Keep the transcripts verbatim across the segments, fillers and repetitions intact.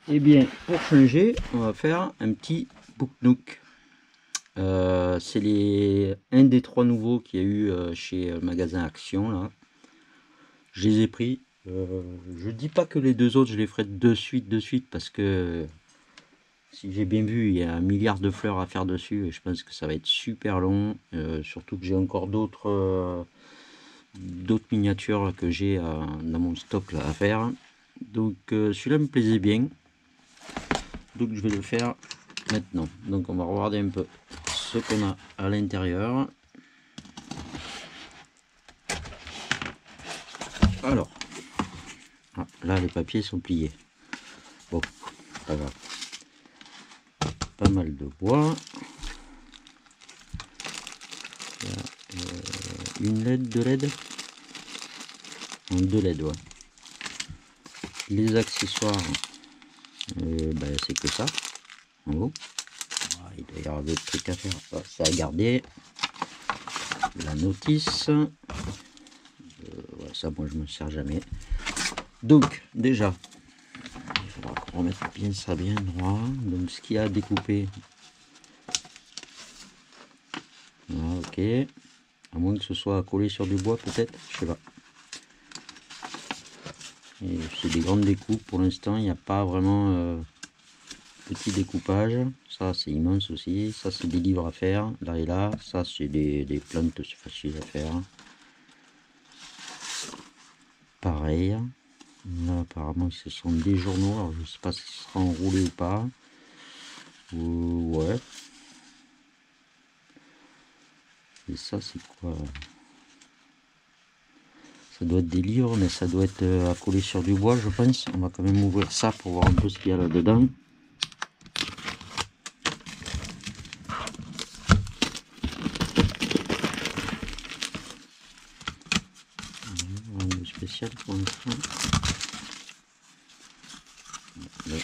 Et bien, pour changer, on va faire un petit book nook. Euh, c'est les un des trois nouveaux qu'il y a eu euh, chez euh, Magasin Action là. Je les ai pris. Euh, je dis pas que les deux autres je les ferai de suite de suite parce que si j'ai bien vu, il y a un milliard de fleurs à faire dessus et je pense que ça va être super long. Euh, surtout que j'ai encore d'autres euh, d'autres miniatures que j'ai euh, dans mon stock là, à faire. Donc euh, celui-là me plaisait bien. Donc je vais le faire maintenant. Donc on va regarder un peu ce qu'on a à l'intérieur. Alors, ah, là les papiers sont pliés. Bon, pas grave. Pas mal de bois. Il y a, euh, une L E D, deux L E D. En deux L E D, ouais. Les accessoires, euh, bah, c'est que ça, en gros. Ah, il doit y avoir d'autres trucs à faire. Ah, ça à garder. La notice. Euh, ouais, ça, moi, je me sers jamais. Donc, déjà, il faudra qu'on remette bien ça bien droit. Donc, ce qu'il y a à découper. Ah, ok. À moins que ce soit collé sur du bois, peut-être. Je sais pas. C'est des grandes découpes. Pour l'instant, il n'y a pas vraiment euh, petit découpage. Ça, c'est immense aussi. Ça, c'est des livres à faire. Là et là. Ça, c'est des, des plantes. C'est facile à faire. Pareil. Là, apparemment, ce sont des journaux. Alors, je ne sais pas si ce sera enroulé ou pas. Ou, ouais. Et ça, c'est quoi? Ça doit être des livres, mais ça doit être euh, à coller sur du bois, je pense. On va quand même ouvrir ça pour voir un peu ce qu'il y a là-dedans. Rien de spécial pour l'instant. Ouais.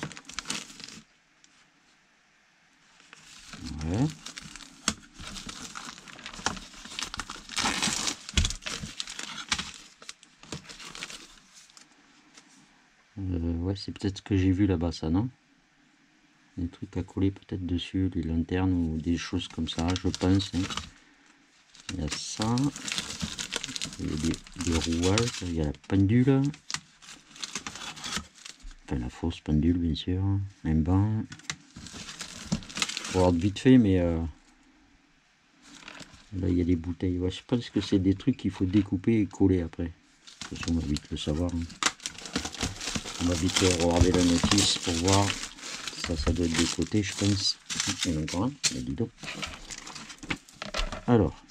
Ouais. Euh, ouais, c'est peut-être ce que j'ai vu là-bas, ça, non? Des trucs à coller peut-être dessus, des lanternes ou des choses comme ça, je pense. Hein. Il y a ça. Il y a des, des rouages. Il y a la pendule. Enfin, la fausse pendule, bien sûr. Un banc. Faut voir vite fait, mais euh, là, il y a des bouteilles. Ouais, je pense que c'est des trucs qu'il faut découper et coller après. De toute façon, on va vite le savoir. Hein. On va vite regarder la notice pour voir. Ça, ça doit être des côtés, je pense. Il y en a encore un. Mais dis donc. Alors.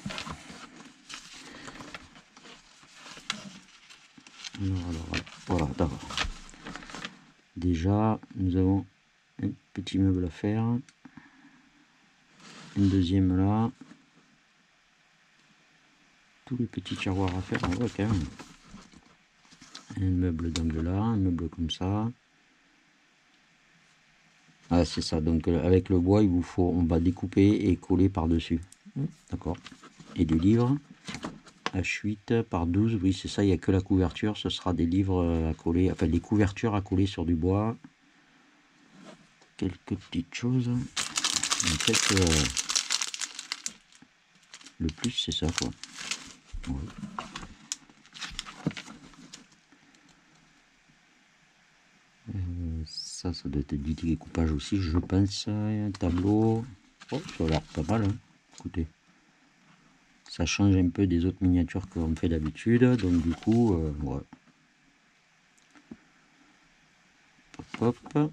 Alors, alors, voilà, d'abord. Déjà, nous avons un petit meuble à faire. Une deuxième là. Tous les petits tiroirs à faire. Ah ouais, quand même. Un meuble d'angle là, un meuble comme ça. Ah, c'est ça. Donc, euh, avec le bois, il vous faut, on va découper et coller par-dessus. D'accord. Et des livres. H huit par douze, oui, c'est ça. Il n'y a que la couverture. Ce sera des livres à coller, enfin des couvertures à coller sur du bois. Quelques petites choses. En fait, euh, le plus, c'est ça, quoi. Ouais. Euh, ça, ça doit être du découpage aussi, je pense. Un tableau. Oh, ça a l'air pas mal, hein. Écoutez. Ça change un peu des autres miniatures qu'on fait d'habitude. Donc, du coup, euh, ouais. Hop, hop.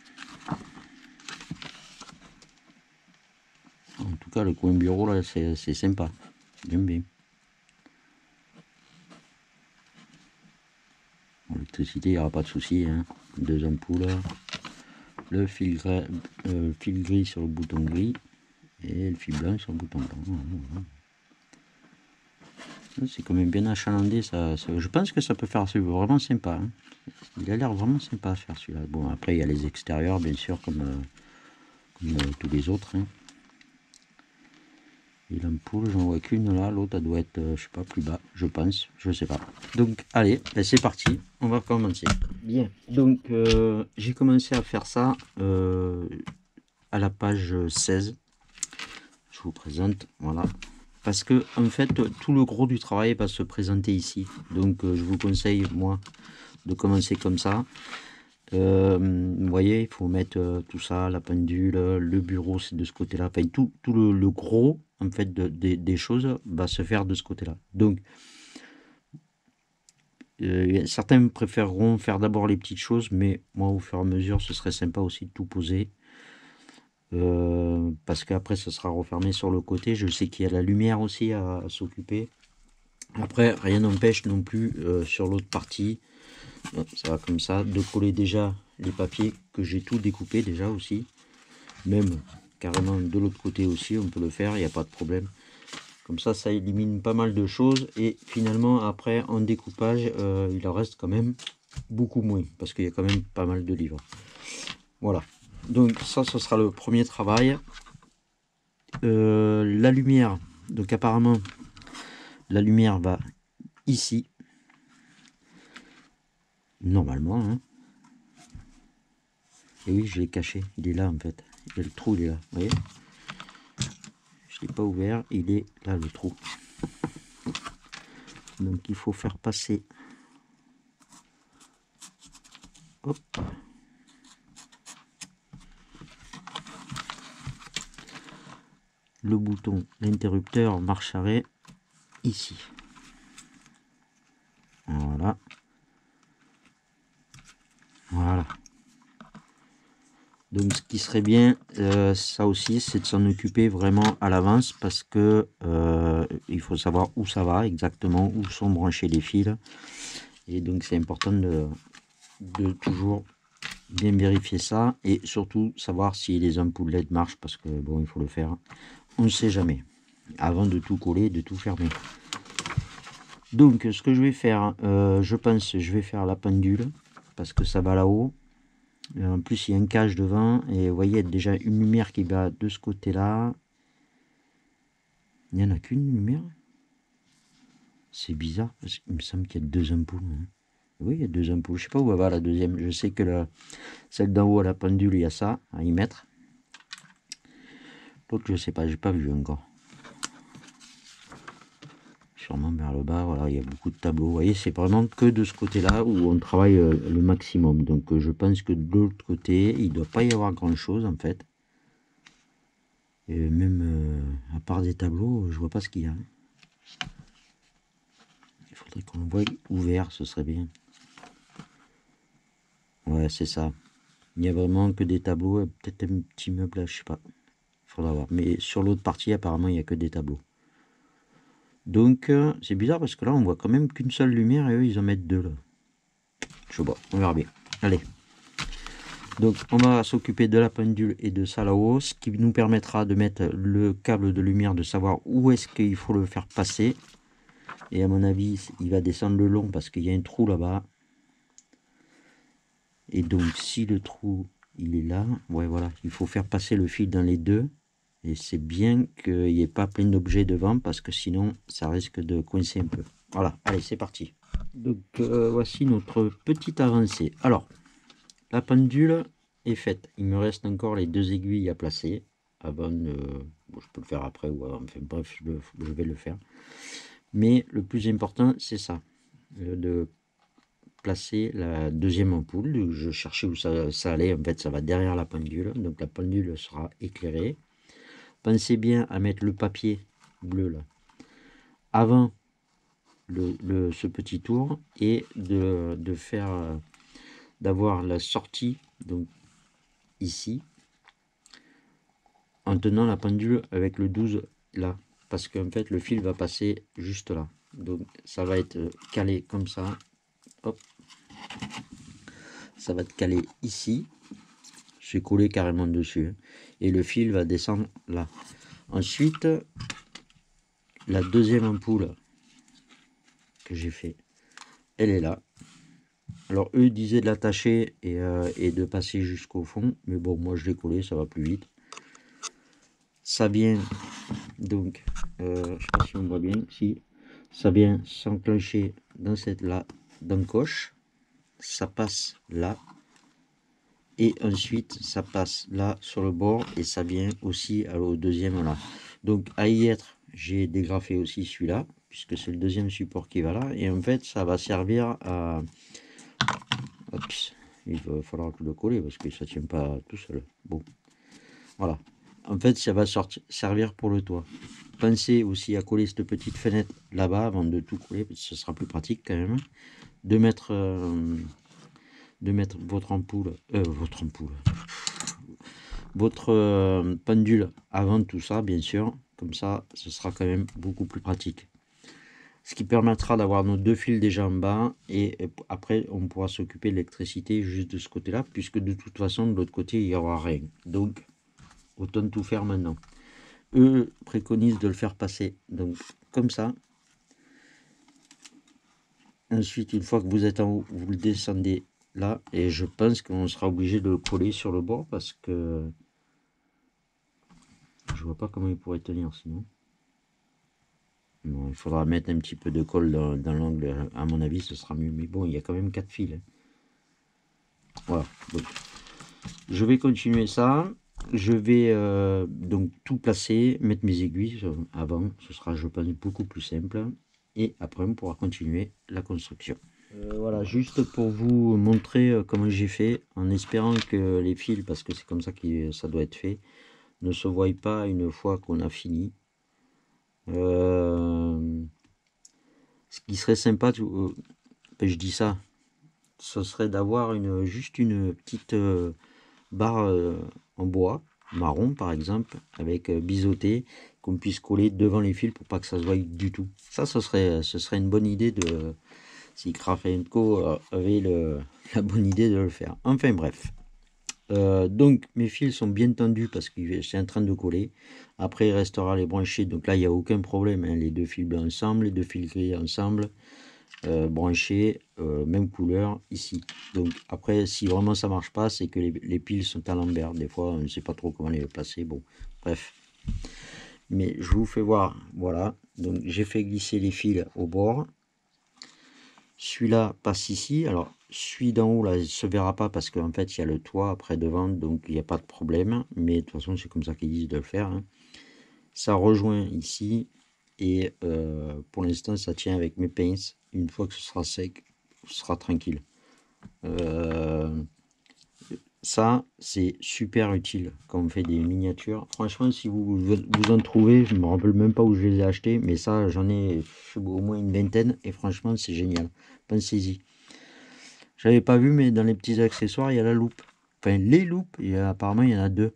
En tout cas, le coin bureau, là, c'est sympa. J'aime bien. L'électricité, il n'y aura pas de souci. Hein. Deux ampoules. Le fil gris, euh, fil gris sur le bouton gris. Et le fil blanc sur le bouton blanc. C'est quand même bien achalandé. Ça, ça, je pense que ça peut faire vraiment sympa. Hein. Il a l'air vraiment sympa à faire celui-là. Bon, après, il y a les extérieurs, bien sûr, comme, euh, comme euh, tous les autres. Hein. Et l'ampoule, j'en vois qu'une là, l'autre elle doit être, euh, je sais pas, plus bas, je pense, je sais pas. Donc allez, ben, c'est parti, on va commencer. Bien, donc euh, j'ai commencé à faire ça euh, à la page seize. Je vous présente, voilà. Parce que en fait, tout le gros du travail va se présenter ici. Donc euh, je vous conseille, moi, de commencer comme ça. Euh, vous voyez, il faut mettre euh, tout ça, la pendule, le bureau c'est de ce côté-là. Enfin, tout, tout le, le gros en fait de, de, des choses va se faire de ce côté-là. Donc, euh, certains préféreront faire d'abord les petites choses, mais moi, au fur et à mesure, ce serait sympa aussi de tout poser. Euh, parce qu'après, ce sera refermé sur le côté. Je sais qu'il y a la lumière aussi à, à s'occuper. Après, rien n'empêche non plus euh, sur l'autre partie, ça va comme ça, de coller déjà les papiers que j'ai tout découpé déjà aussi. Même carrément de l'autre côté aussi, on peut le faire, il n'y a pas de problème. Comme ça, ça élimine pas mal de choses. Et finalement, après, en découpage, euh, il en reste quand même beaucoup moins. Parce qu'il y a quand même pas mal de livres. Voilà. Donc ça, ce sera le premier travail. Euh, la lumière. Donc apparemment, la lumière va ici. Normalement. Hein. Et oui, je l'ai caché. Il est là en fait. Et le trou, il est là. Vous voyez ? Je ne l'ai pas ouvert. Il est là, le trou. Donc il faut faire passer. Hop. Le bouton, l'interrupteur marche arrêt ici. Voilà. Voilà. Donc ce qui serait bien, euh, ça aussi, c'est de s'en occuper vraiment à l'avance parce que euh, il faut savoir où ça va exactement, où sont branchés les fils. Et donc c'est important de, de toujours bien vérifier ça et surtout savoir si les ampoules L E D marchent parce que bon, il faut le faire. On ne sait jamais. Avant de tout coller, de tout fermer. Donc ce que je vais faire, euh, je pense, je vais faire la pendule parce que ça va là-haut. En plus, il y a un cage devant et vous voyez, il y a déjà une lumière qui va de ce côté-là. Il n'y en a qu'une lumière. C'est bizarre parce qu'il me semble qu'il y a deux ampoules. Hein. Oui, il y a deux ampoules. Je ne sais pas où va la deuxième. Je sais que la, celle d'en haut à la pendule, il y a ça à y mettre. L'autre, je ne sais pas, j'ai pas vu encore. Sûrement vers le bas, voilà, il y a beaucoup de tableaux. Vous voyez, c'est vraiment que de ce côté-là où on travaille euh, le maximum. Donc euh, je pense que de l'autre côté, il ne doit pas y avoir grand-chose en fait. Et même euh, à part des tableaux, je vois pas ce qu'il y a. Il faudrait qu'on le voie ouvert, ce serait bien. Ouais, c'est ça. Il n'y a vraiment que des tableaux, peut-être un petit meuble là, je sais pas. Il faudra voir. Mais sur l'autre partie, apparemment, il n'y a que des tableaux. Donc, euh, c'est bizarre parce que là, on voit quand même qu'une seule lumière et eux, ils en mettent deux là. Je sais pas, on verra bien. Allez. Donc, on va s'occuper de la pendule et de ça là-haut, ce qui nous permettra de mettre le câble de lumière, de savoir où est-ce qu'il faut le faire passer. Et à mon avis, il va descendre le long parce qu'il y a un trou là-bas. Et donc, si le trou, il est là, ouais, voilà, il faut faire passer le fil dans les deux. Et c'est bien qu'il n'y ait pas plein d'objets devant parce que sinon, ça risque de coincer un peu. Voilà, allez, c'est parti. Donc, euh, voici notre petite avancée. Alors, la pendule est faite. Il me reste encore les deux aiguilles à placer. Avant de... Bon, je peux le faire après, ou enfin, bref, je, le, je vais le faire. Mais le plus important, c'est ça. Euh, de placer la deuxième ampoule. Je cherchais où ça, ça allait. En fait, ça va derrière la pendule. Donc, la pendule sera éclairée. Pensez bien à mettre le papier bleu là avant le, le, ce petit tour et de, de faire euh, d'avoir la sortie donc ici en tenant la pendule avec le douze là parce qu'en fait le fil va passer juste là, donc ça va être calé comme ça. Hop, ça va être calé ici, c'est collé carrément dessus et le fil va descendre là. Ensuite, la deuxième ampoule que j'ai fait, elle est là. Alors eux disaient de l'attacher et, euh, et de passer jusqu'au fond, mais bon, moi je l'ai collé, ça va plus vite. ça vient donc, euh, je sais pas si on voit bien, si ça vient s'enclencher dans cette là d'encoche, ça passe là, et ensuite ça passe là sur le bord, et ça vient aussi au deuxième là. Donc à y être, j'ai dégrafé aussi celui-là, puisque c'est le deuxième support qui va là, et en fait ça va servir à... Oups, il va falloir que le coller parce que ça tient pas tout seul. Bon, voilà. En fait, ça va sortir, servir pour le toit. Pensez aussi à coller cette petite fenêtre là-bas avant de tout coller, parce que ce sera plus pratique quand même. De mettre, euh, de mettre votre ampoule, euh, votre ampoule, votre euh, pendule avant tout ça, bien sûr. Comme ça, ce sera quand même beaucoup plus pratique. Ce qui permettra d'avoir nos deux fils déjà en bas, et après on pourra s'occuper de l'électricité juste de ce côté là, puisque de toute façon de l'autre côté il n'y aura rien. Donc autant tout faire maintenant. Eux préconisent de le faire passer donc comme ça. Ensuite, une fois que vous êtes en haut, vous le descendez là, et je pense qu'on sera obligé de le coller sur le bord parce que je vois pas comment il pourrait tenir sinon. Bon, il faudra mettre un petit peu de colle dans, dans l'angle, à mon avis ce sera mieux, mais bon, il y a quand même quatre fils. Hein. Voilà, donc, je vais continuer ça. Je vais euh, donc tout placer, mettre mes aiguilles euh, avant, ce sera je pense beaucoup plus simple, et après on pourra continuer la construction. Euh, voilà, juste pour vous montrer euh, comment j'ai fait, en espérant que les fils, parce que c'est comme ça que ça doit être fait, ne se voient pas une fois qu'on a fini. Euh, ce qui serait sympa, euh, ben je dis ça, ce serait d'avoir une, juste une petite euh, barre euh, en bois, marron par exemple, avec euh, biseauté, qu'on puisse coller devant les fils pour pas que ça se voie du tout. Ça, ce serait, ce serait une bonne idée de... Si Craft and Co avait le, la bonne idée de le faire. Enfin bref. Euh, donc mes fils sont bien tendus parce que c'est en train de coller. Après il restera les branchés, donc là il n'y a aucun problème, hein. Les deux fils blancs ensemble, les deux fils gris ensemble, euh, branchés, euh, même couleur ici. Donc après si vraiment ça marche pas, c'est que les, les piles sont à l'envers. Des fois on ne sait pas trop comment les placer. Bon bref. Mais je vous fais voir, voilà. Donc j'ai fait glisser les fils au bord. Celui-là passe ici. Alors celui d'en haut là il se verra pas parce qu'en fait il y a le toit après devant, donc il n'y a pas de problème, mais de toute façon c'est comme ça qu'ils disent de le faire, hein. Ça rejoint ici, et euh, pour l'instant ça tient avec mes pinces. Une fois que ce sera sec, ce sera tranquille. Euh, ça c'est super utile quand on fait des miniatures. Franchement, si vous vous en trouvez, je me rappelle même pas où je les ai achetés, mais ça j'en ai au moins une vingtaine, et franchement c'est génial. Pensez-y. J'avais pas vu, mais dans les petits accessoires, il y a la loupe. Enfin, les loupes, et apparemment, il y en a deux.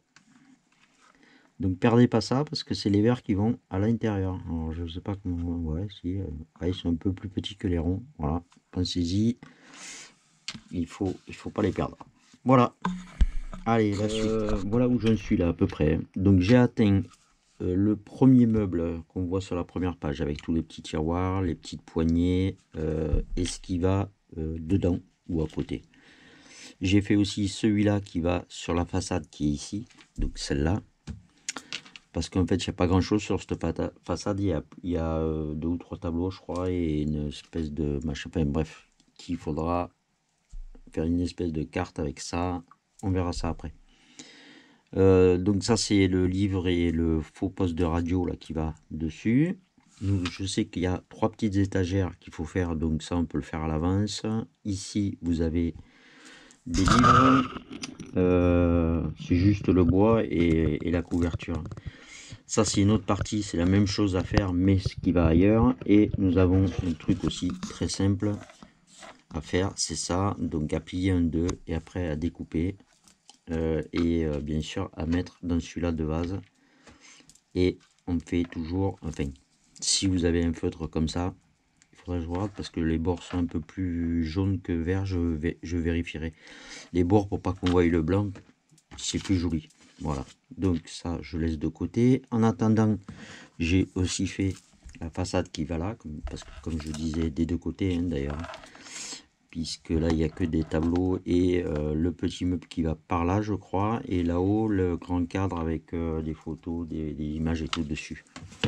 Donc, perdez pas ça, parce que c'est les verres qui vont à l'intérieur. Alors, je sais pas comment... Ouais, si... Euh, ouais, ils sont un peu plus petits que les ronds. Voilà, pensez-y. Il faut, il faut pas les perdre. Voilà. Allez, la suite. Euh, voilà où j'en suis, là, à peu près. Donc, j'ai atteint euh, le premier meuble qu'on voit sur la première page, avec tous les petits tiroirs, les petites poignées, euh, et ce qui va euh, dedans ou à côté. J'ai fait aussi celui-là qui va sur la façade qui est ici, donc celle-là. Parce qu'en fait, il n'y a pas grand-chose sur cette façade. Il y a, il y a euh, deux ou trois tableaux, je crois, et une espèce de machin. Enfin, bref, qu'il faudra faire une espèce de carte avec ça. On verra ça après. Euh, donc ça, c'est le livre et le faux poste de radio là qui va dessus. Donc, je sais qu'il y a trois petites étagères qu'il faut faire, donc ça, on peut le faire à l'avance. Ici, vous avez des livres, euh, c'est juste le bois et, et la couverture. Ça c'est une autre partie, c'est la même chose à faire mais ce qui va ailleurs. Et nous avons un truc aussi très simple à faire, c'est ça, donc à plier en deux et après à découper, euh, et euh, bien sûr à mettre dans celui-là de base. Et on fait toujours, enfin si vous avez un feutre comme ça, il faudrait que je regarde parce que les bords sont un peu plus jaunes que verts, je, vais, je vérifierai les bords pour pas qu'on voie le blanc, c'est plus joli. Voilà, donc ça je laisse de côté. En attendant, j'ai aussi fait la façade qui va là, comme, parce que comme je disais des deux côtés, hein, d'ailleurs, puisque là il n'y a que des tableaux et euh, le petit meuble qui va par là, je crois, et là-haut le grand cadre avec euh, des photos, des, des images et tout dessus.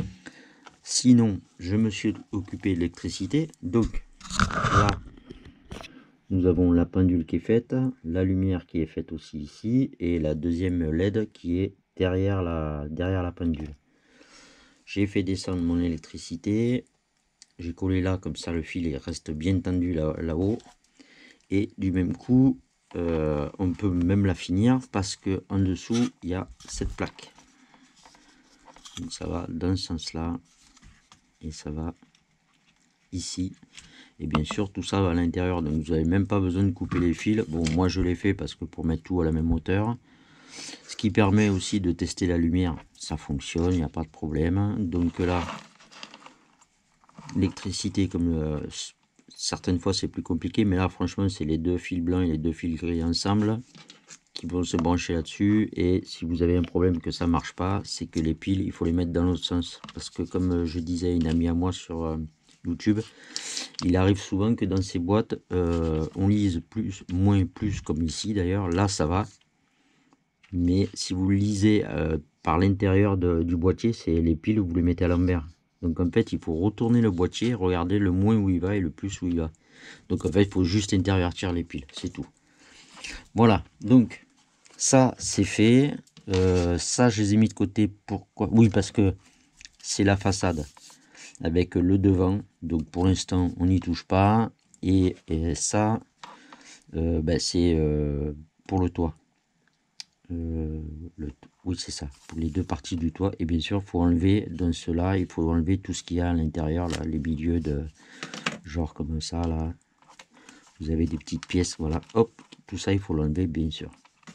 Sinon, je me suis occupé de l'électricité, donc là nous avons la pendule qui est faite, la lumière qui est faite aussi ici, et la deuxième L E D qui est derrière la, derrière la pendule. J'ai fait descendre mon électricité, j'ai collé là, comme ça le fil il reste bien tendu là, là-haut. Et du même coup, euh, on peut même la finir parce que en dessous, il y a cette plaque. Donc ça va dans ce sens-là, et ça va ici. Et bien sûr, tout ça va à l'intérieur, donc vous n'avez même pas besoin de couper les fils. Bon, moi je l'ai fait parce que pour mettre tout à la même hauteur. Ce qui permet aussi de tester la lumière, ça fonctionne, il n'y a pas de problème. Donc là, l'électricité, comme euh, certaines fois c'est plus compliqué, mais là franchement c'est les deux fils blancs et les deux fils gris ensemble qui vont se brancher là-dessus. Et si vous avez un problème que ça marche pas, c'est que les piles, il faut les mettre dans l'autre sens. Parce que comme je disais à une amie à moi sur euh, YouTube, il arrive souvent que dans ces boîtes, euh, on lise plus, moins, plus, comme ici d'ailleurs. Là, ça va. Mais si vous lisez euh, par l'intérieur du boîtier, c'est les piles, vous les mettez à l'envers. Donc en fait, il faut retourner le boîtier, regarder le moins où il va et le plus où il va. Donc en fait, il faut juste intervertir les piles, c'est tout. Voilà, donc ça c'est fait. Euh, ça, je les ai mis de côté. Pourquoi? Oui, parce que c'est la façade avec le devant. Donc pour l'instant, on n'y touche pas. Et, et ça, euh, ben, c'est euh, pour le toit. Euh, le, oui, c'est ça, pour les deux parties du toit. Et bien sûr, il faut enlever dans cela, il faut enlever tout ce qu'il y a à l'intérieur, là, les milieux de genre comme ça, là. Vous avez des petites pièces, voilà, hop, tout ça, il faut l'enlever, bien sûr.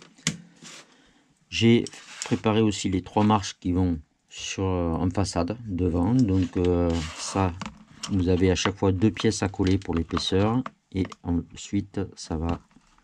J'ai préparé aussi les trois marches qui vont sur en façade devant. Donc euh, ça, vous avez à chaque fois deux pièces à coller pour l'épaisseur. Et ensuite, ça va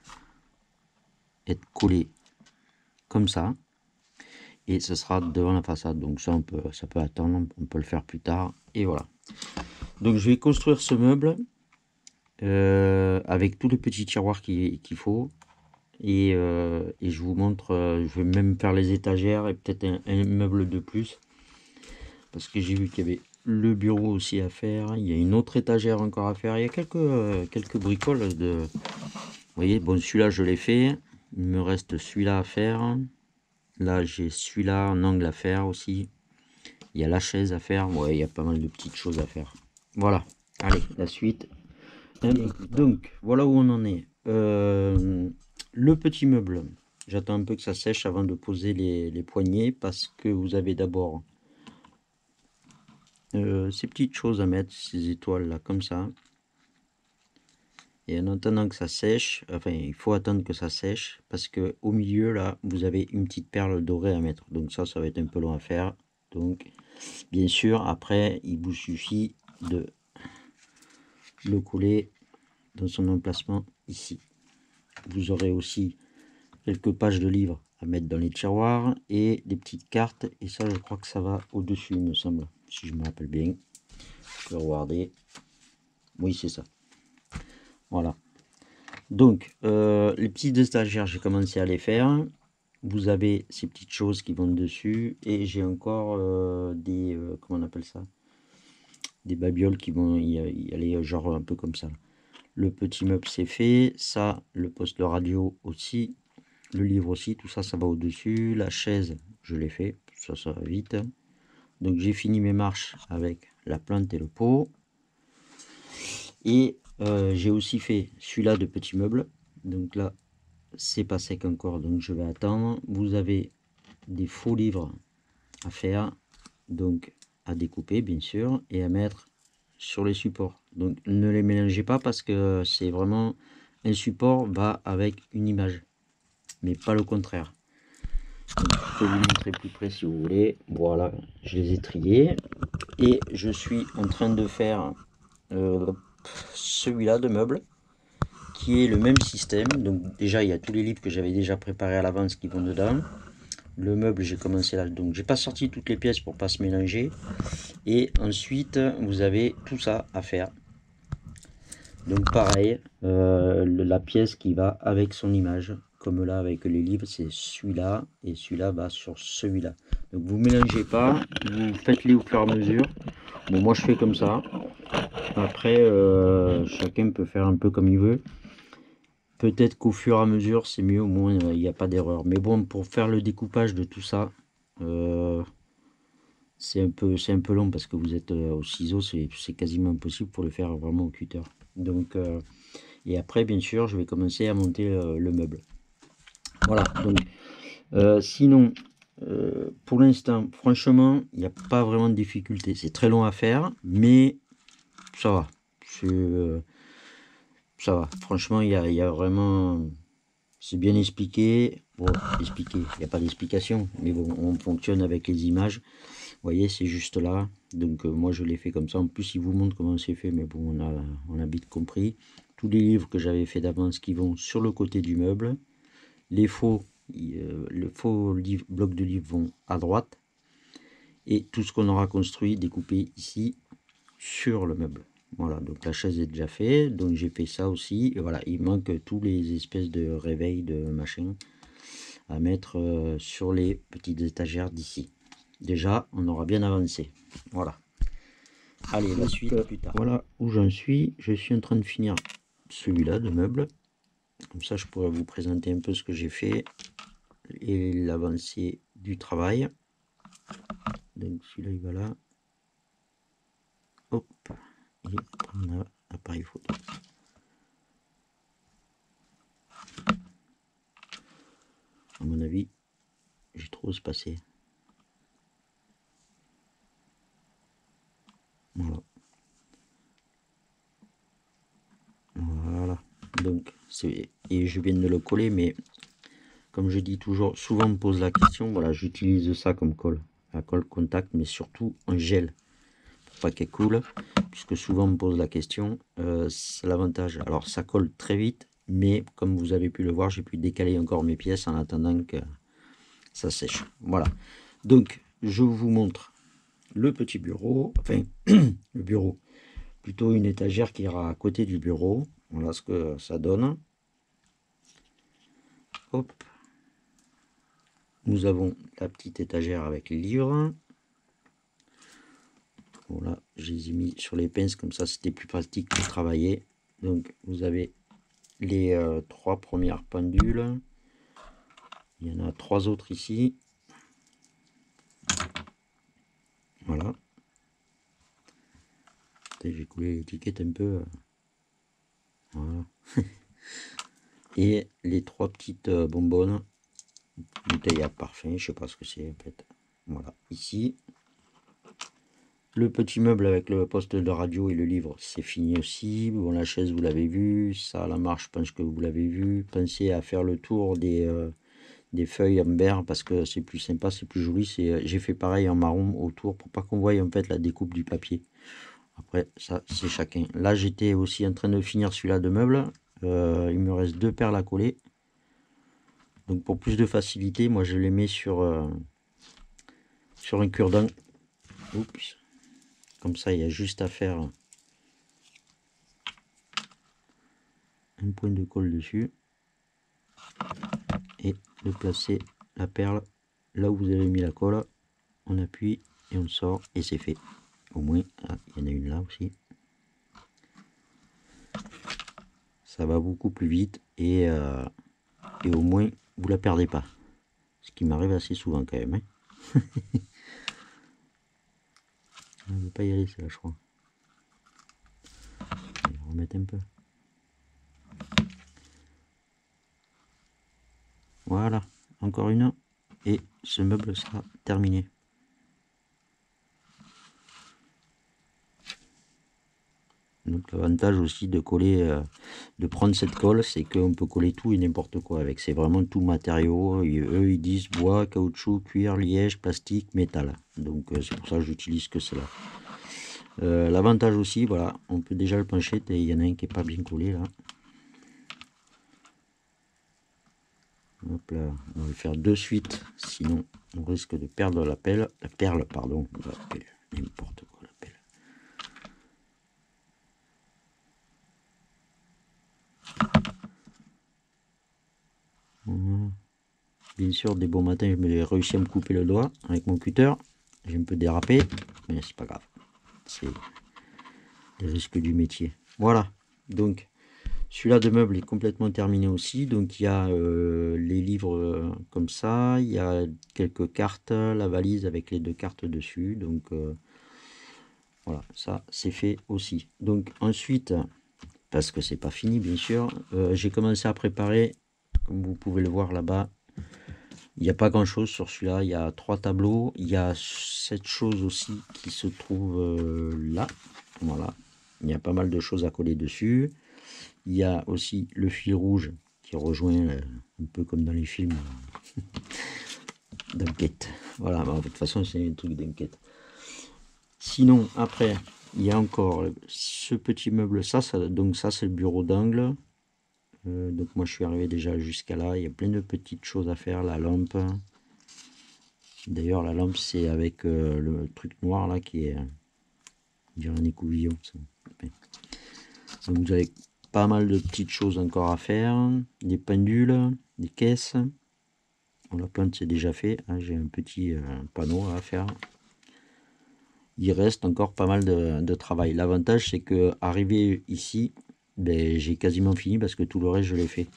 être collé comme ça. Et ce sera devant la façade. Donc ça, on peut, ça peut attendre, on peut le faire plus tard. Et voilà. Donc je vais construire ce meuble euh, avec tous les petits tiroirs qu'il qu'il faut. Et, euh, et je vous montre, euh, je vais même faire les étagères et peut-être un, un meuble de plus. Parce que j'ai vu qu'il y avait le bureau aussi à faire. Il y a une autre étagère encore à faire. Il y a quelques, euh, quelques bricoles de... Vous voyez, bon, celui-là, je l'ai fait. Il me reste celui-là à faire. Là, j'ai celui-là en angle à faire aussi. Il y a la chaise à faire. Ouais, il y a pas mal de petites choses à faire. Voilà. Allez, la suite. Donc, voilà où on en est. Euh, le petit meuble. J'attends un peu que ça sèche avant de poser les, les poignées. Parce que vous avez d'abord... Euh, ces petites choses à mettre, ces étoiles là comme ça, et en attendant que ça sèche, enfin il faut attendre que ça sèche parce que au milieu là vous avez une petite perle dorée à mettre, donc ça ça va être un peu long à faire. Donc bien sûr après il vous suffit de le coller dans son emplacement ici. Vous aurez aussi quelques pages de livres à mettre dans les tiroirs et des petites cartes, et ça je crois que ça va au dessus il me semble, si je me rappelle bien. Je peux regarder. Oui, c'est ça. Voilà. Donc, euh, les petits étagères, j'ai commencé à les faire. Vous avez ces petites choses qui vont dessus. Et j'ai encore euh, des... Euh, comment on appelle ça? Des babioles qui vont y, y aller genre un peu comme ça. Le petit meuble, c'est fait. Ça, le poste de radio aussi. Le livre aussi. Tout ça, ça va au-dessus. La chaise, je l'ai fait. Ça, ça va vite. Donc, j'ai fini mes marches avec la plante et le pot. Et euh, j'ai aussi fait celui-là de petit meuble. Donc là, c'est pas sec encore, donc je vais attendre. Vous avez des faux livres à faire, donc à découper bien sûr, et à mettre sur les supports. Donc ne les mélangez pas parce que c'est vraiment un support va avec une image, mais pas le contraire. Donc, je peux vous montrer plus près si vous voulez. Voilà, je les ai triés. Et je suis en train de faire euh, celui-là de meuble, qui est le même système. Donc déjà il y a tous les livres que j'avais déjà préparés à l'avance qui vont dedans. Le meuble, j'ai commencé là, donc j'ai pas sorti toutes les pièces pour pas se mélanger. Et ensuite vous avez tout ça à faire. Donc pareil, euh, la pièce qui va avec son image, comme là avec les livres, c'est celui-là, et celui-là va sur celui-là. Donc vous mélangez pas, vous faites-les au fur et à mesure. Bon, moi je fais comme ça. Après, euh, chacun peut faire un peu comme il veut. Peut-être qu'au fur et à mesure, c'est mieux, au moins il n'y a pas d'erreur. Mais bon, pour faire le découpage de tout ça, euh, c'est un peu, c'est un peu long parce que vous êtes euh, au ciseau, c'est quasiment impossible pour le faire vraiment au cutter. Donc, euh, et après, bien sûr, je vais commencer à monter euh, le meuble. Voilà, donc, euh, sinon, euh, pour l'instant, franchement, il n'y a pas vraiment de difficulté. C'est très long à faire, mais ça va. Euh, ça va. Franchement, il y a, il y a vraiment... C'est bien expliqué. Bon, expliqué, il n'y a pas d'explication, mais bon, on fonctionne avec les images. Vous voyez, c'est juste là. Donc, euh, moi, je l'ai fait comme ça. En plus, il vous montre comment c'est fait, mais bon, on a, on a vite compris. Tous les livres que j'avais fait d'avance qui vont sur le côté du meuble. Les faux, euh, le faux livre, bloc de livres vont à droite. Et tout ce qu'on aura construit, découpé ici, sur le meuble. Voilà, donc la chaise est déjà faite, donc j'ai fait ça aussi. Et voilà, il manque tous les espèces de réveils de machin à mettre euh, sur les petites étagères d'ici. Déjà, on aura bien avancé. Voilà. Allez, la suite plus tard. Voilà où j'en suis. Je suis en train de finir celui-là de meuble. Comme ça, je pourrais vous présenter un peu ce que j'ai fait et l'avancée du travail. Donc celui-là, il va là. Hop. Et on a l'appareil photo. À mon avis, j'ai trop espacé. Voilà. Voilà. Donc, c'est et je viens de le coller, mais comme je dis toujours, souvent on me pose la question, voilà, j'utilise ça comme colle, la colle contact, mais surtout en gel, pour pas qu'elle coule, puisque souvent on me pose la question, euh, c'est l'avantage. Alors ça colle très vite, mais comme vous avez pu le voir, j'ai pu décaler encore mes pièces en attendant que ça sèche. Voilà. Donc, je vous montre le petit bureau, enfin, le bureau, plutôt une étagère qui ira à côté du bureau. Voilà ce que ça donne. Hop. Nous avons la petite étagère avec les livres. Voilà, je les ai mis sur les pinces, comme ça c'était plus pratique pour travailler. Donc vous avez les euh, trois premières pendules. Il y en a trois autres ici. Voilà. J'ai coulé l'étiquette un peu. Voilà. Et les trois petites euh, bonbonnes. Bouteille à parfum, je sais pas ce que c'est en fait. Voilà, ici. Le petit meuble avec le poste de radio et le livre, c'est fini aussi. Bon, la chaise, vous l'avez vu. Ça, la marche, je pense que vous l'avez vu. Pensez à faire le tour des, euh, des feuilles amber parce que c'est plus sympa, c'est plus joli. J'ai fait pareil en marron autour pour pas qu'on voie en fait la découpe du papier. Après, ça, c'est chacun. Là, j'étais aussi en train de finir celui-là de meuble. Euh, il me reste deux perles à coller. Donc, pour plus de facilité, moi, je les mets sur, euh, sur un cure-dent. Oups. Comme ça, il y a juste à faire un point de colle dessus et de placer la perle là où vous avez mis la colle. On appuie et on sort et c'est fait. Au moins, ah, il y en a une là aussi. Ça va beaucoup plus vite et, euh, et au moins vous la perdez pas. Ce qui m'arrive assez souvent quand même. Hein. On ne veut pas y aller, c'est là, je crois. On va remettre un peu. Voilà, encore une. Et ce meuble sera terminé. Donc l'avantage aussi de coller, euh, de prendre cette colle, c'est qu'on peut coller tout et n'importe quoi avec. C'est vraiment tout matériau. Et eux, ils disent bois, caoutchouc, cuir, liège, plastique, métal. Donc euh, c'est pour ça que j'utilise que cela. Euh, l'avantage aussi, voilà, on peut déjà le pencher. Il y en a un qui n'est pas bien collé là. Hop là, on va le faire de suite, sinon on risque de perdre la pelle, la perle, pardon, la pelle, n'importe quoi la pelle. bien sûr, des bons matins, je me réussi à me couper le doigt avec mon cutter. J'ai un peu dérapé, mais c'est pas grave. C'est les risques du métier. Voilà, donc celui-là de meuble est complètement terminé aussi. Donc il y a euh, les livres euh, comme ça, il y a quelques cartes, la valise avec les deux cartes dessus. Donc euh, voilà, ça c'est fait aussi. Donc ensuite, parce que c'est pas fini bien sûr, euh, j'ai commencé à préparer, comme vous pouvez le voir là-bas. Il n'y a pas grand chose sur celui-là, il y a trois tableaux, il y a cette chose aussi qui se trouve euh, là, voilà, il y a pas mal de choses à coller dessus. Il y a aussi le fil rouge qui rejoint euh, un peu comme dans les films d'enquête, voilà, bah, de toute façon c'est un truc d'enquête. Sinon après il y a encore ce petit meuble, ça, ça donc ça c'est le bureau d'angle. Euh, donc moi je suis arrivé déjà jusqu'à là, il y a plein de petites choses à faire, la lampe. D'ailleurs la lampe c'est avec euh, le truc noir là qui est, on dirait un écouvillon. Ça. Donc vous avez pas mal de petites choses encore à faire, des pendules, des caisses. Bon, la plante c'est déjà fait, hein, j'ai un petit euh, panneau à faire. Il reste encore pas mal de, de travail. L'avantage c'est que arrivé ici, ben, j'ai quasiment fini parce que tout le reste je l'ai fait.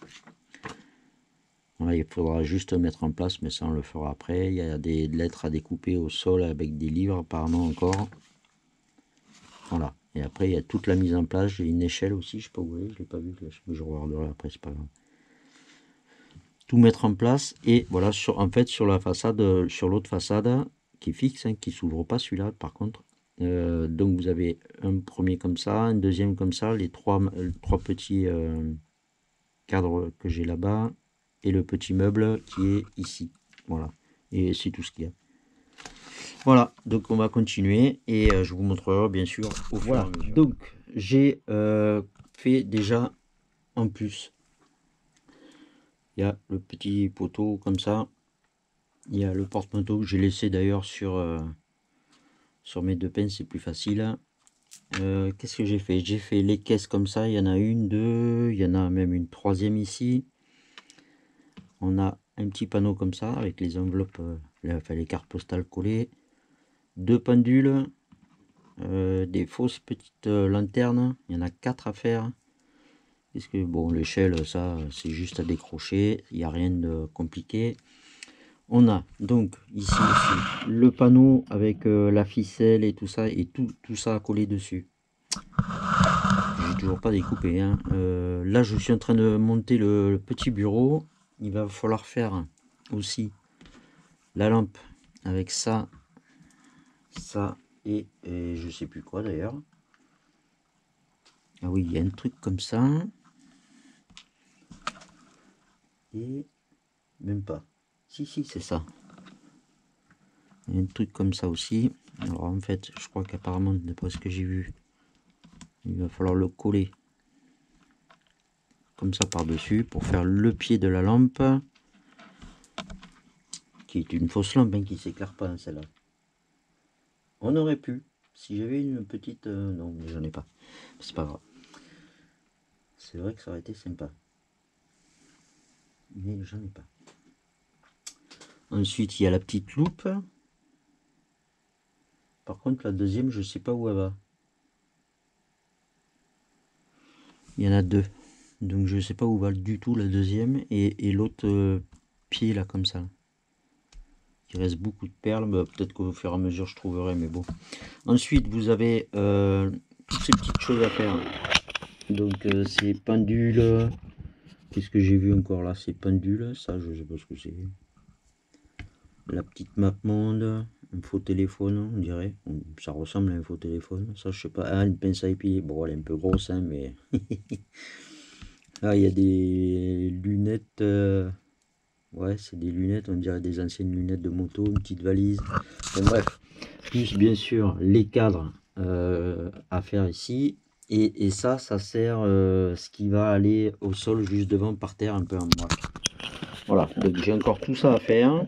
Voilà, il faudra juste mettre en place, mais ça on le fera après. Il y a des lettres à découper au sol avec des livres apparemment encore. Voilà. Et après il y a toute la mise en place. J'ai une échelle aussi, je sais pas où elle est, je l'ai pas vu, je regarderai après, c'est pas grave. Tout mettre en place et voilà, sur, en fait sur la façade, sur l'autre façade qui est fixe, hein, qui s'ouvre pas celui-là par contre. Euh, donc vous avez un premier comme ça, un deuxième comme ça, les trois, euh, trois petits euh, cadres que j'ai là-bas. Et le petit meuble qui est ici, voilà, et c'est tout ce qu'il y a. Voilà, donc on va continuer et euh, je vous montrerai bien sûr au fur et à mesure. Donc j'ai euh, fait déjà en plus, il y a le petit poteau comme ça, il y a le porte-manteau que j'ai laissé d'ailleurs sur euh, sur mes deux pinces, c'est plus facile. Euh, qu'est-ce que j'ai fait? J'ai fait les caisses comme ça, il y en a une, deux, il y en a même une troisième ici. On a un petit panneau comme ça avec les enveloppes, euh, enfin les cartes postales collées, deux pendules, euh, des fausses petites euh, lanternes, il y en a quatre à faire. Parce que bon, l'échelle, ça c'est juste à décrocher, il n'y a rien de compliqué. On a donc ici aussi le panneau avec euh, la ficelle et tout ça, et tout, tout ça à coller dessus. J'ai toujours pas découpé. Hein. Euh, là, je suis en train de monter le, le petit bureau. Il va falloir faire aussi la lampe avec ça, ça et, et je sais plus quoi d'ailleurs. Ah oui, il y a un truc comme ça. Et même pas. Si, si, c'est ça. Il y a un truc comme ça aussi. Alors en fait, je crois qu'apparemment, d'après ce que j'ai vu, il va falloir le coller comme ça par-dessus pour faire le pied de la lampe. Qui est une fausse lampe, hein, qui s'éclaire pas, hein, celle-là. On aurait pu. Si j'avais une petite... Euh, non, mais j'en ai pas. C'est pas grave. C'est vrai que ça aurait été sympa. Mais j'en ai pas. Ensuite, il y a la petite loupe. Par contre, la deuxième, je sais pas où elle va. Il y en a deux. Donc, je sais pas où va du tout la deuxième. Et, et l'autre euh, pied, là, comme ça. Il reste beaucoup de perles. Bah, peut-être qu'au fur et à mesure, je trouverai, mais bon. Ensuite, vous avez euh, toutes ces petites choses à faire. Donc, euh, ces pendules. Qu'est-ce que j'ai vu encore là? Ces pendules. Ça, je sais pas ce que c'est. La petite map monde. Un faux téléphone, on dirait. Ça ressemble à un faux téléphone. Ça, je sais pas. Ah, une pince à épiler. Bon, elle est un peu grosse, hein, mais. Ah, il y a des lunettes. Euh... Ouais, c'est des lunettes. On dirait des anciennes lunettes de moto. Une petite valise. Bon, bref. Plus, bien sûr, les cadres euh, à faire ici. Et, et ça, ça sert euh, ce qui va aller au sol juste devant, par terre, un peu en moi. Voilà. Donc, j'ai encore tout ça à faire.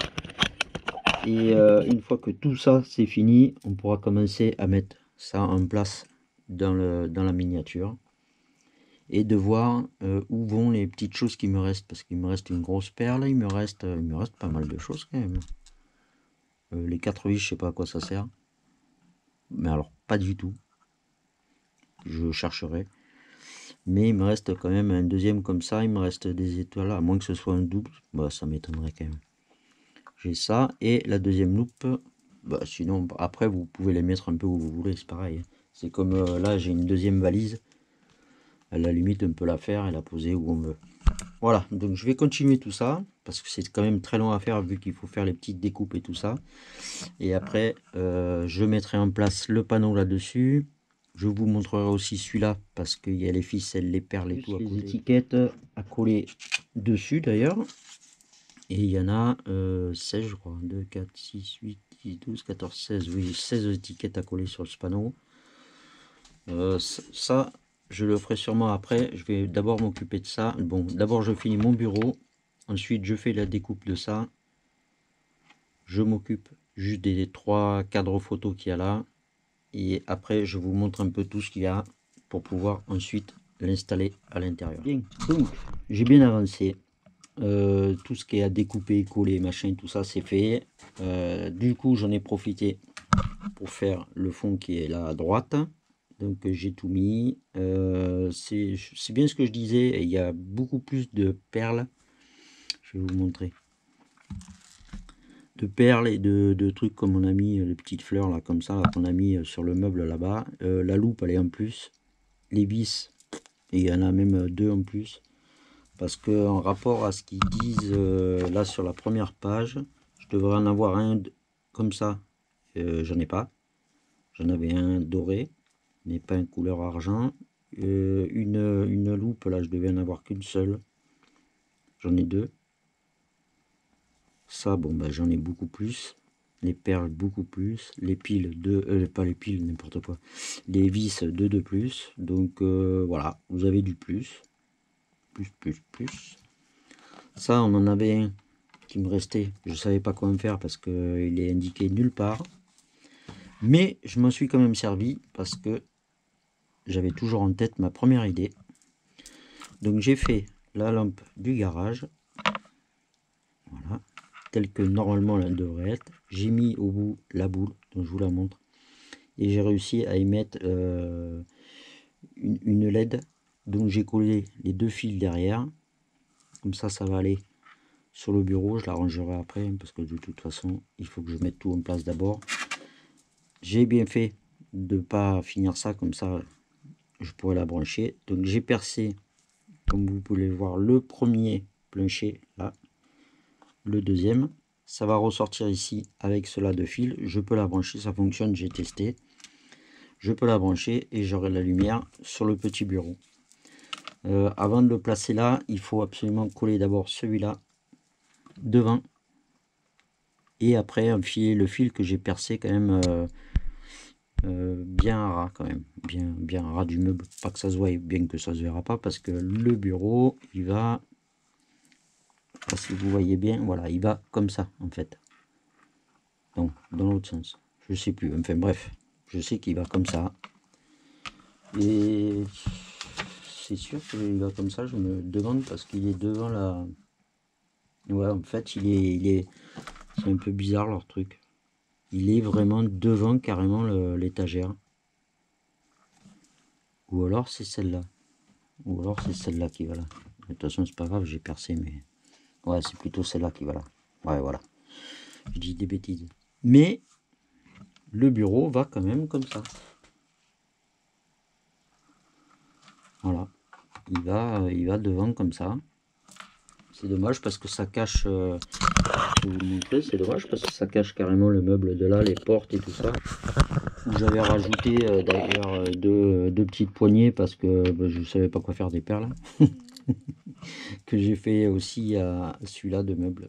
Et euh, une fois que tout ça c'est fini, on pourra commencer à mettre ça en place dans, le, dans la miniature. et de voir euh, où vont les petites choses qui me restent, parce qu'il me reste une grosse perle, il me reste, il me reste pas mal de choses quand même. Euh, les quatre vis, je sais pas à quoi ça sert, mais alors pas du tout. Je chercherai. Mais il me reste quand même un deuxième comme ça, il me reste des étoiles, à moins que ce soit un double, bah, ça m'étonnerait quand même. J'ai ça, et la deuxième loupe, bah, sinon après vous pouvez les mettre un peu où vous voulez, c'est pareil. C'est comme euh, là j'ai une deuxième valise, à la limite on peut la faire et la poser où on veut. Voilà, donc je vais continuer tout ça, parce que c'est quand même très long à faire vu qu'il faut faire les petites découpes et tout ça. Et après, euh, je mettrai en place le panneau là-dessus. Je vous montrerai aussi celui-là, parce qu'il y a les ficelles, les perles et tout. Les étiquettes à coller dessus d'ailleurs. Et il y en a euh, seize, je crois. deux, quatre, six, huit, dix, douze, quatorze, seize. Oui, seize étiquettes à coller sur ce panneau. Euh, ça... Je le ferai sûrement après. Je vais d'abord m'occuper de ça. Bon, d'abord je finis mon bureau. Ensuite je fais la découpe de ça. Je m'occupe juste des trois cadres photos qu'il y a là. Et après je vous montre un peu tout ce qu'il y a pour pouvoir ensuite l'installer à l'intérieur. Bien, donc j'ai bien avancé. Euh, tout ce qui est à découper, coller, machin, tout ça c'est fait. Euh, du coup j'en ai profité pour faire le fond qui est là à droite. Donc j'ai tout mis, euh, c'est bien ce que je disais, il y a beaucoup plus de perles, je vais vous montrer, de perles et de, de trucs comme on a mis, les petites fleurs là comme ça, qu'on a mis sur le meuble là-bas. Euh, la loupe elle est en plus, les vis, et il y en a même deux en plus, parce que en rapport à ce qu'ils disent euh, là sur la première page, je devrais en avoir un comme ça, euh, j'en ai pas, j'en avais un doré, mais pas une couleur argent. Euh, une, une loupe, là je devais en avoir qu'une seule, j'en ai deux. Ça, bon ben j'en ai beaucoup plus, les perles beaucoup plus, les piles de euh, pas les piles, n'importe quoi, les vis deux de plus. Donc euh, voilà, vous avez du plus, plus, plus, plus. Ça, on en avait un qui me restait, je savais pas quoi en faire parce que il est indiqué nulle part, mais je m'en suis quand même servi parce que j'avais toujours en tête ma première idée. Donc j'ai fait la lampe du garage, voilà, telle que normalement elle devrait être. J'ai mis au bout la boule, donc je vous la montre, et j'ai réussi à y mettre euh, une, une L E D. Donc j'ai collé les deux fils derrière, comme ça ça va aller sur le bureau. Je l'arrangerai après parce que de toute façon il faut que je mette tout en place d'abord. J'ai bien fait de pas finir ça comme ça, je pourrais la brancher. Donc j'ai percé, comme vous pouvez le voir, le premier plancher là, le deuxième, ça va ressortir ici avec cela de fil. Je peux la brancher, ça fonctionne, j'ai testé. Je peux la brancher et j'aurai la lumière sur le petit bureau. Euh, avant de le placer là, il faut absolument coller d'abord celui-là devant, et après enfiler le fil que j'ai percé quand même euh, euh, bien à ras, quand même bien bien à ras du meuble, pas que ça se voie, bien que ça se verra pas parce que le bureau il va, parce que vous voyez bien, voilà, il va comme ça en fait, donc dans l'autre sens, je sais plus, enfin bref, je sais qu'il va comme ça, et c'est sûr qu'il va comme ça, je me demande, parce qu'il est devant la, ouais en fait il est il est c'est un peu bizarre leur truc, il est vraiment devant carrément l'étagère, ou alors c'est celle-là, ou alors c'est celle-là qui va là. De toute façon c'est pas grave, j'ai percé, mais ouais c'est plutôt celle-là qui va là. Ouais voilà, je dis des bêtises, mais le bureau va quand même comme ça. Voilà, il va il va devant comme ça. C'est dommage parce que ça cache, euh, je vais vous montrer, c'est dommage parce que ça cache carrément le meuble de là, les portes et tout ça. J'avais rajouté euh, d'ailleurs deux, deux petites poignées parce que bah, je savais pas quoi faire des perles. Que j'ai fait aussi à celui-là de meuble.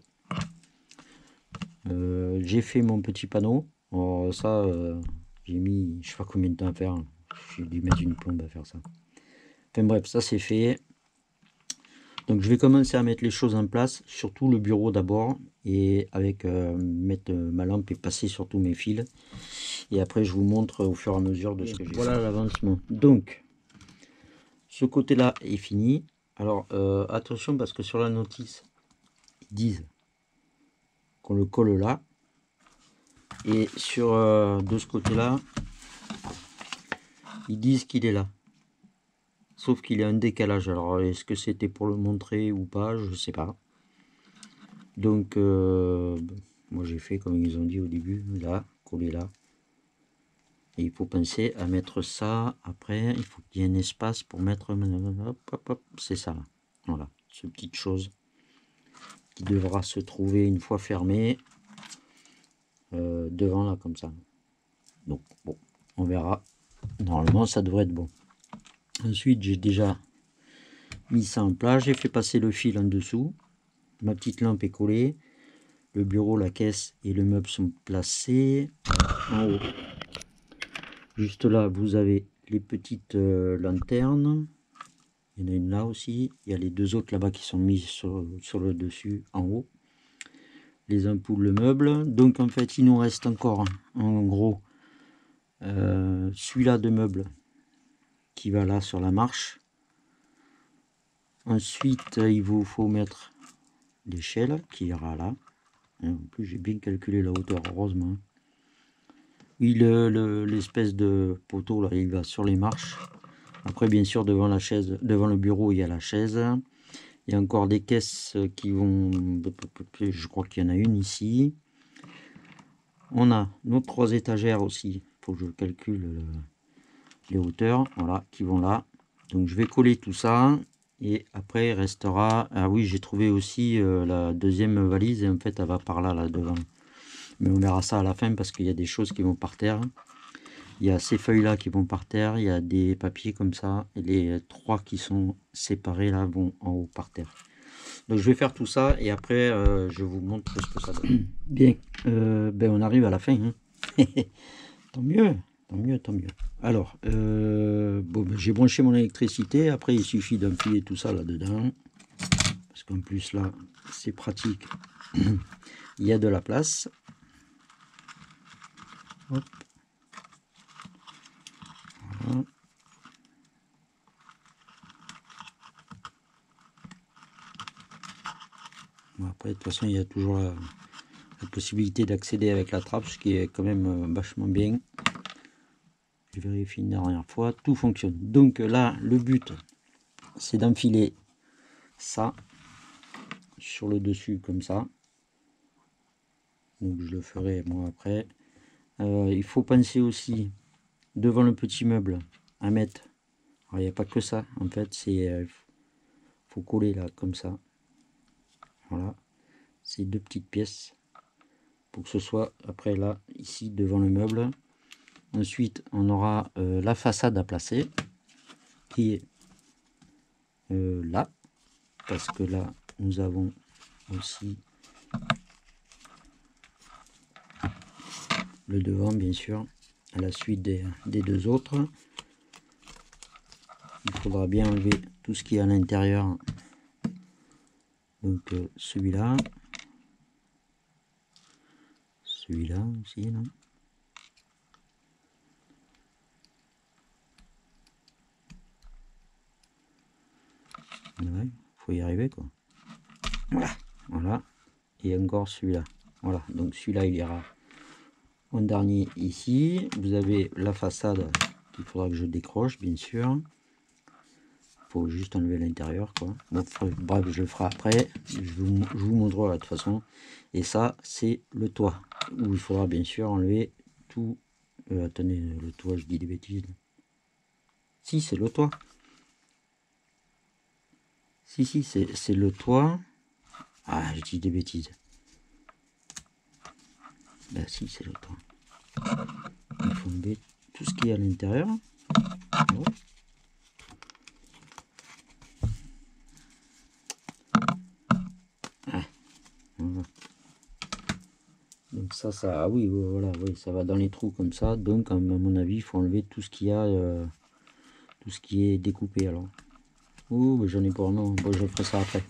Euh, j'ai fait mon petit panneau. Alors ça, euh, j'ai mis je sais pas combien de temps à faire. J'ai dû mettre une plombe à faire ça. Enfin bref, ça c'est fait. Donc je vais commencer à mettre les choses en place, surtout le bureau d'abord, et avec euh, mettre ma lampe et passer sur tous mes fils. Et après je vous montre au fur et à mesure de ce que j'ai. Voilà l'avancement. Donc ce côté là est fini. Alors euh, attention, parce que sur la notice ils disent qu'on le colle là, et sur euh, de ce côté là ils disent qu'il est là, sauf qu'il y a un décalage. Alors est-ce que c'était pour le montrer ou pas, je sais pas. Donc euh, moi j'ai fait comme ils ont dit au début, là, coller là. Et il faut penser à mettre ça après, il faut qu'il y ait un espace pour mettre, hop, hop, hop, c'est ça là. Voilà, ce petite chose qui devra se trouver une fois fermé euh, devant là comme ça. Donc bon, on verra. Normalement ça devrait être bon. Ensuite j'ai déjà mis ça en place, j'ai fait passer le fil en dessous, ma petite lampe est collée, le bureau, la caisse et le meuble sont placés en haut. Juste là vous avez les petites euh, lanternes, il y en a une là aussi, il y a les deux autres là-bas qui sont mises sur, sur le dessus en haut, les ampoules, le meuble. Donc en fait il nous reste encore en gros euh, celui-là de meuble qui va là sur la marche. Ensuite il vous faut mettre l'échelle qui ira là. En plus j'ai bien calculé la hauteur, heureusement. Oui, l'espèce de poteau là il va sur les marches. Après bien sûr devant la chaise, devant le bureau il y a la chaise. Il y a encore des caisses qui vont, je crois qu'il y en a une ici. On a nos trois étagères aussi, il faut que je calcule les hauteurs, voilà, qui vont là. Donc je vais coller tout ça et après il restera. Ah oui, j'ai trouvé aussi euh, la deuxième valise et en fait elle va par là, là devant. Mais on verra ça à la fin parce qu'il y a des choses qui vont par terre. Il y a ces feuilles là qui vont par terre, il y a des papiers comme ça et les trois qui sont séparés là vont en haut par terre. Donc je vais faire tout ça et après euh, je vous montre ce que ça donne. Bien, euh, ben on arrive à la fin. Hein. Tant mieux, tant mieux, tant mieux. Alors, euh, bon, ben, j'ai branché mon électricité. Après, il suffit d'enfiler tout ça là-dedans. Parce qu'en plus, là, c'est pratique. Il y a de la place. Hop. Voilà. Bon, après, de toute façon, il y a toujours la, la possibilité d'accéder avec la trappe, ce qui est quand même euh, vachement bien. Je vérifie une dernière fois, tout fonctionne. Donc là, le but, c'est d'enfiler ça sur le dessus comme ça. Donc je le ferai moi après. Euh, il faut penser aussi devant le petit meuble à mettre. Alors il n'y a pas que ça, en fait, c'est euh, faut coller là comme ça. Voilà, ces deux petites pièces pour que ce soit après là ici devant le meuble. Ensuite on aura euh, la façade à placer qui est euh, là, parce que là nous avons aussi le devant bien sûr à la suite des, des deux autres. Il faudra bien enlever tout ce qui est à l'intérieur, donc euh, celui-là, celui-là aussi là. Ouais, faut y arriver quoi. Voilà, voilà, et encore celui-là. Voilà, donc celui-là il ira en dernier ici. Vous avez la façade qu'il faudra que je décroche bien sûr. Faut juste enlever l'intérieur quoi. Bon, bref, je le ferai après. Je vous, je vous montrerai de toute façon. Et ça c'est le toit où il faudra bien sûr enlever tout. Euh, attendez, le toit, je dis des bêtises. Si, c'est le toit. Si, si, c'est le toit. Ah, je dis des bêtises. Ben si, c'est le toit. Il faut enlever tout ce qui est à l'intérieur. Ouais. Ah, voilà. Donc ça, ça, ah oui, voilà, oui, ça va dans les trous comme ça. Donc, à mon avis, il faut enlever tout ce qu'il y a, euh, tout ce qui est découpé. Alors, oh, ben, j'en ai pour un an. Bon, je ferai ça après.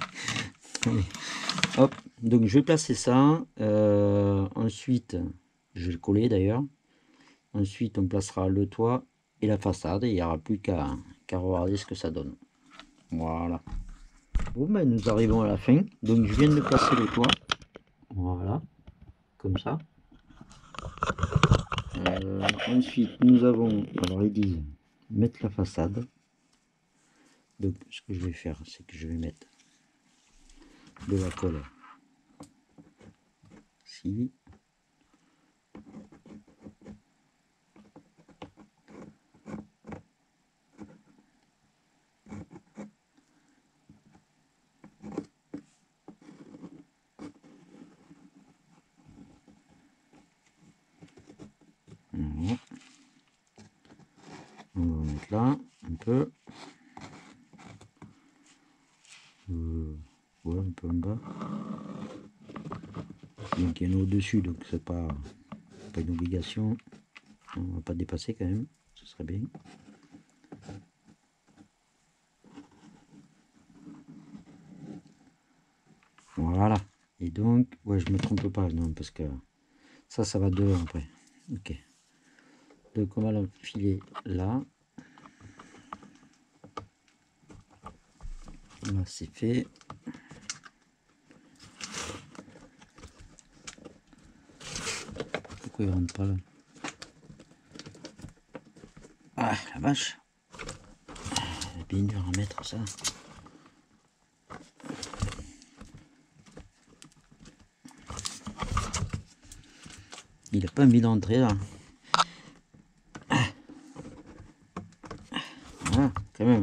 Hop, donc je vais placer ça. Euh, ensuite, je vais le coller d'ailleurs. Ensuite, on placera le toit et la façade. Il n'y aura plus qu'à car regardez ce que ça donne. Voilà. Bon ben nous arrivons à la fin. Donc je viens de passer le toit. Voilà. Comme ça. Euh, ensuite nous avons, alors ils disent mettre la façade. Donc ce que je vais faire, c'est que je vais mettre de la colle ici. Voilà. On va mettre là un peu. Euh, ouais, un peu en bas. Donc il y en a au-dessus, donc c'est pas, pas une obligation. On va pas dépasser quand même, ce serait bien. Voilà. Et donc, ouais, je me trompe pas, non, parce que ça, ça va dehors après. Ok. Donc on va l'enfiler là. Là, c'est fait. Pourquoi il rentre pas là? Ah, la vache. C'est bien dur à mettre ça. Il a pas envie d'entrer là. Ah, quand même.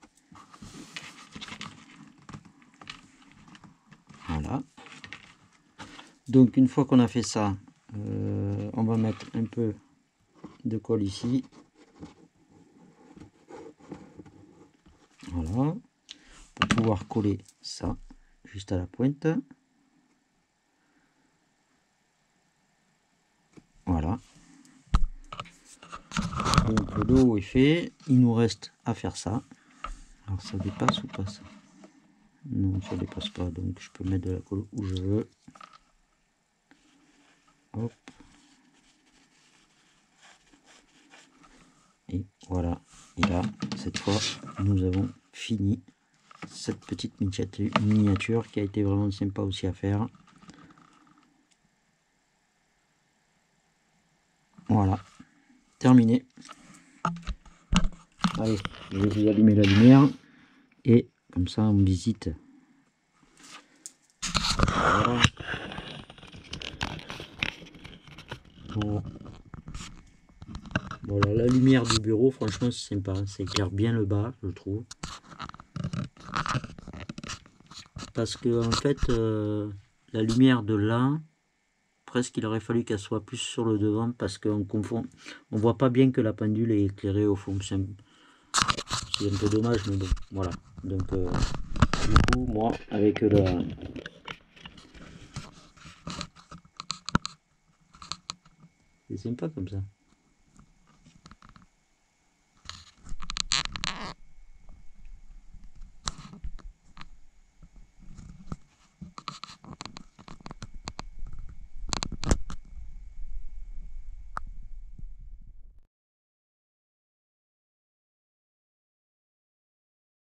Voilà. Donc une fois qu'on a fait ça, euh, on va mettre un peu de colle ici. Voilà. Pour pouvoir coller ça juste à la pointe. Voilà. Donc le haut est fait. Il nous reste à faire ça. Alors ça dépasse ou pas ça? Non, ça dépasse pas. Donc je peux mettre de la colle où je veux. Hop. Et voilà. Et là, cette fois, nous avons fini cette petite miniature qui a été vraiment sympa aussi à faire. Voilà. Terminé. Allez, je vais vous allumer la lumière. Et comme ça, on visite. Voilà. Bon. Voilà, la lumière du bureau, franchement, c'est sympa. Ça éclaire bien le bas, je trouve. Parce que, en fait, euh, la lumière de là, presque il aurait fallu qu'elle soit plus sur le devant parce qu'on confond. On voit pas bien que la pendule est éclairée au fond. C'est un, un peu dommage, mais bon, voilà. Donc, euh, du coup, moi, avec la. C'est sympa comme ça.